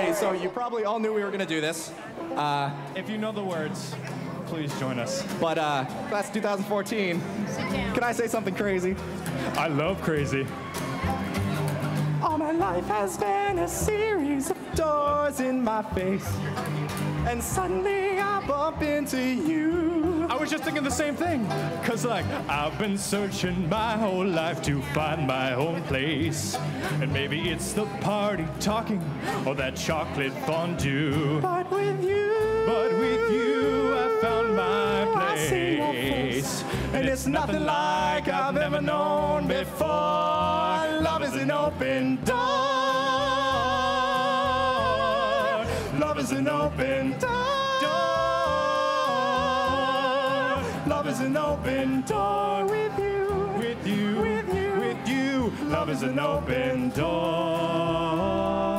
Okay, so you probably all knew we were going to do this. If you know the words, please join us. But class 2014, can I say something crazy? I love crazy. All my life has been a series of doors in my face, and suddenly I bump into you. I was just thinking the same thing. Cause like, I've been searching my whole life to find my own place. And maybe it's the party talking or that chocolate fondue. But with you I found my place. I see your face. And it's nothing like I've ever known before. Love is an open door. Love is an open door. Love is an open door with you. With you, with you, with you. Love is an open door.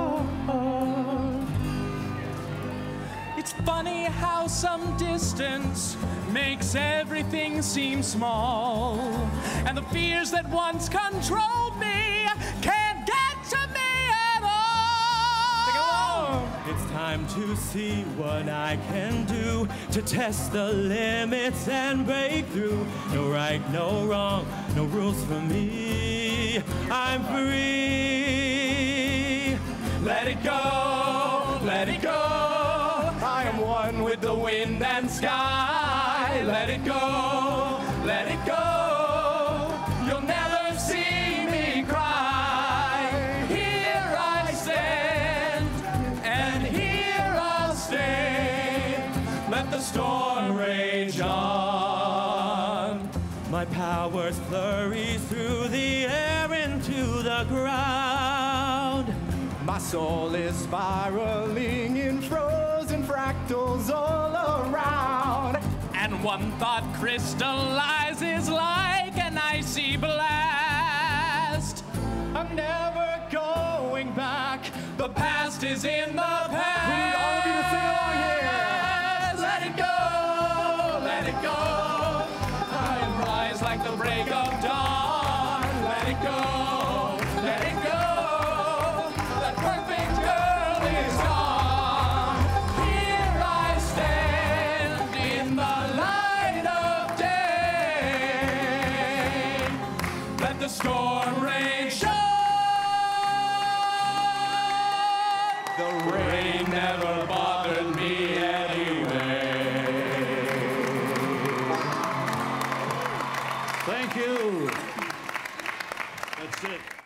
It's funny how some distance makes everything seem small, and the fears that once controlled me can't get to me at all. It's time to see what I can do to test the limits and break through. No right, no wrong, no rules for me. I'm free. Let it go, let it go. I am one with the wind and sky. Let it go, let it go. You'll never see me cry. Here I stand, and here I'll stay. Let the storm rage on. My powers flurry through the air into the ground. My soul is spiraling in frozen fractals all around. And one thought crystallizes like an icy blast. I'm never going back. The past is in the past.